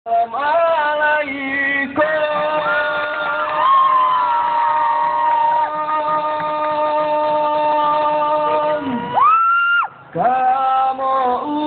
Kamu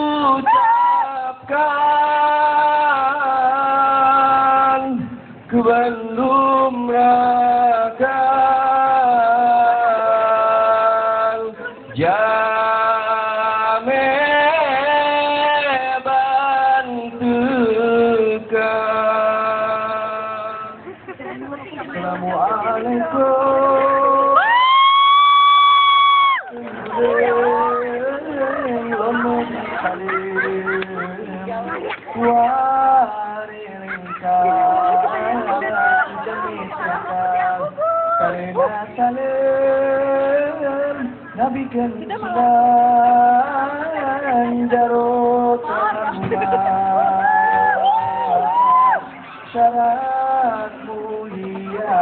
ucapkan ke belum rakan jame bantukan. Assalamualaikum. Nabi kan sedang jarut syarat mulia.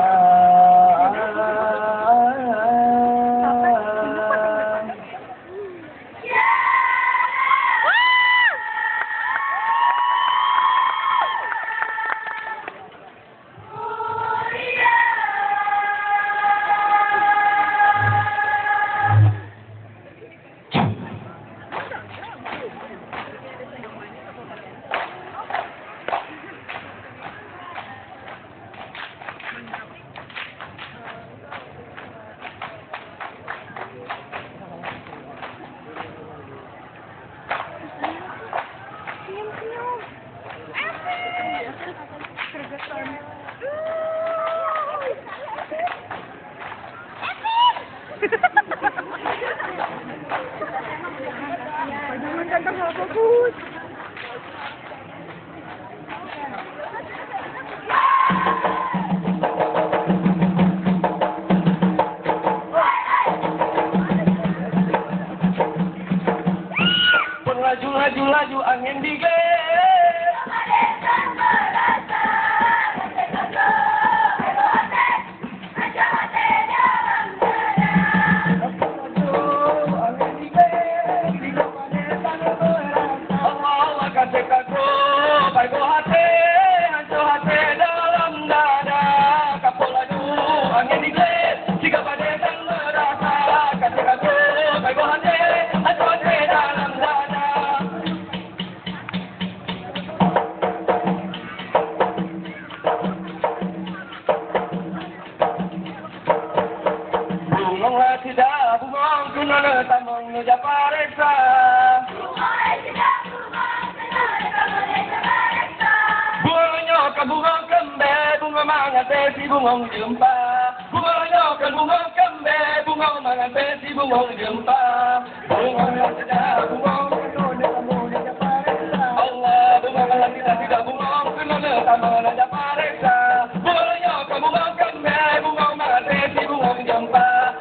Laju angin di tidak bungong kunana tamang japareksa. Bunganya ke bungong kembe, bunga mangate si bungong jumpa. Bunganya ke bungong kembe, bunga mangate si bungong jumpa. Bunganya tidak bungong kunana tamang japareksa. Allah bunganya tidak bungong kunana tamang japareksa. Bunganya ke bungong kembe, bunga mangate si bungong jumpa.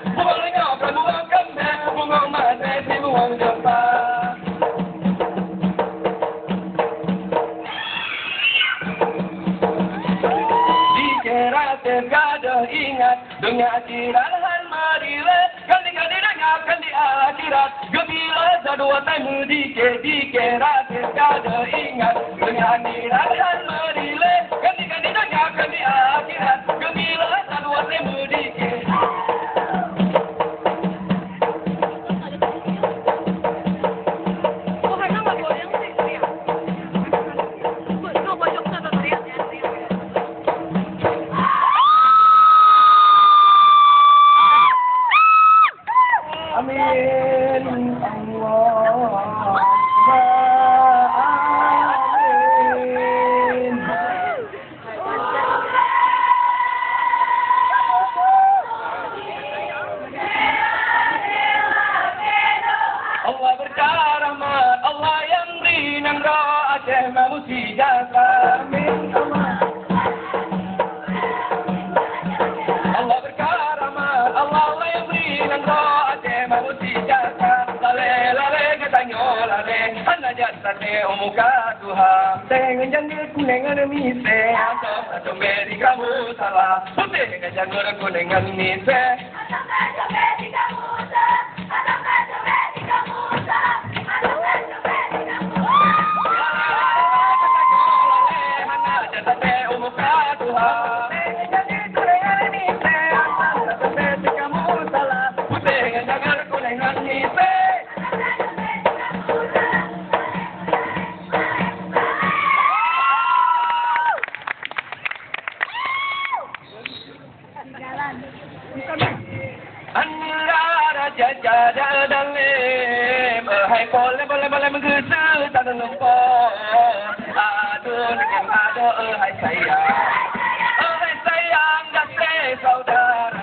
Ingat dunia akhirat hal marile kali-kali dengarkan di akhirat gembira zadua temu dike ada ingat dunia akhirat hal marile kali-kali dengarkan di akhirat gembira zadua temu dike. Allah berkaramat, Allah yang beri nangro ate manusia lale lale ketanyo lale anajat sate umuka Tuhan dengan janggil kunengan mise atau beri kamu salah putih dengan janggil kunengan mise atau beri kamu salah atau beri kamu salah atau beri kamu salah salah. Jadi tulengan ni tapi kamu salah. Putih jangan kulengan ni Anara jaja dalam hai boleh menggesa tak lupa aduh dengan aduh hai sayang kasih saudara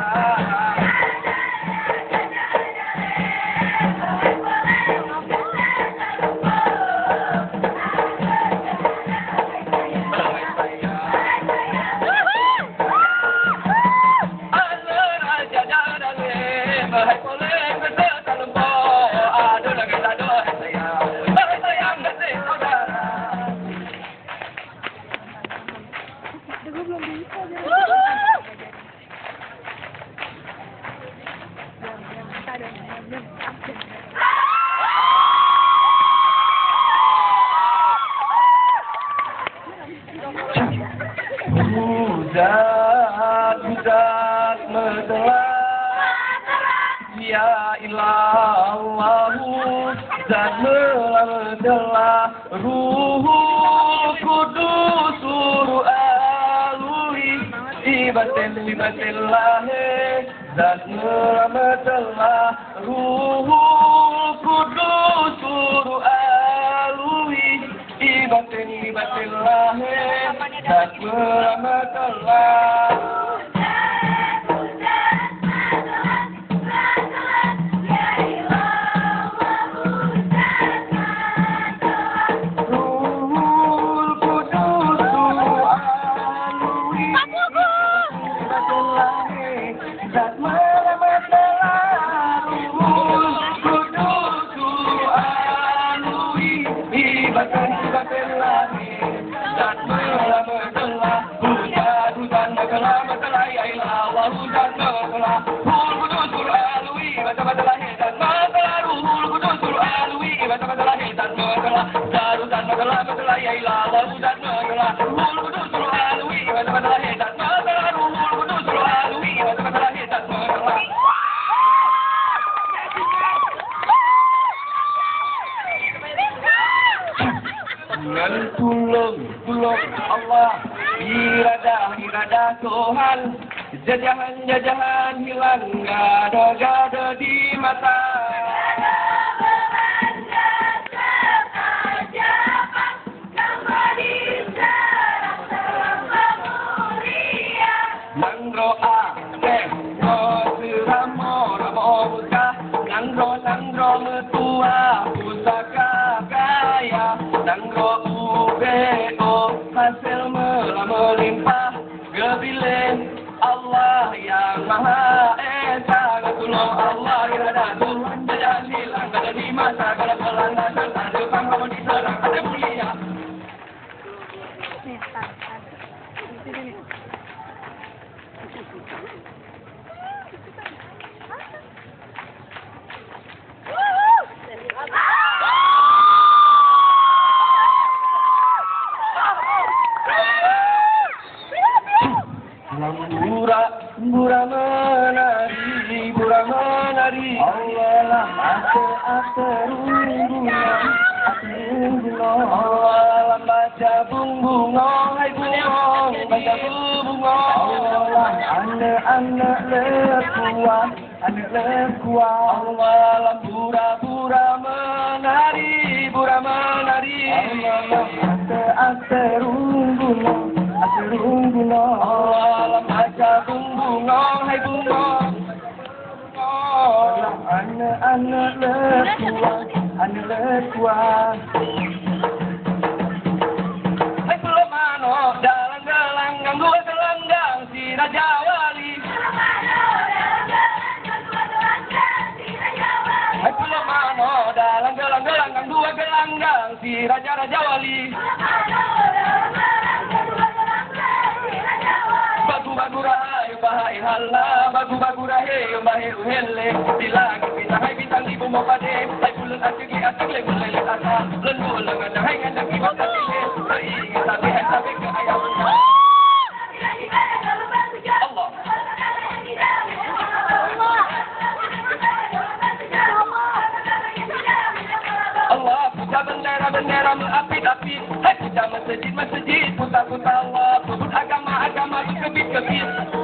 Budak mentelah ya ilallah dan mentelah ruh kudus suruh alui ibatillah dan mentelah ruh kudus suruh alui ibatillah dan mentelah Tulung Allah irada Tuhan jajahan hilang gada di mata Nangro metua pusaka kaya Nangro UBO hasil melimpah Gebilin Allah yang Maha Esa Ngatulung Allah irada Tuhan jajan hilang gada di masa Kalau pelandasan ada kamu diserang ada mulia Bura menari Allah Allah baca bunga hai baca bunga Allah anak lekuah Allah bura menari Allah Aserunggulo Allah baca bunga hai bunga anak lekuah hai pulau mano dalang gelanggang dua gelanggang si Raja Wali hai pulau mano dalang gelanggang dua gelanggang si Raja Wali bagu rahe bahe uhelle dilagi kita hai bintang di bumbu pade hai bulan asik le mulai asa lenul lengan hai ngana ki mata tile sai tapi hai tapi ke ayam masjid-masjid, putar-putar Allah, sebut agama-agama, kebit-kebit.